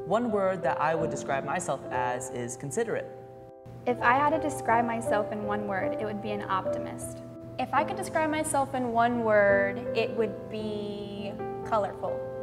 One word that I would describe myself as is considerate. If I had to describe myself in one word, it would be an optimist. If I could describe myself in one word, it would be colorful.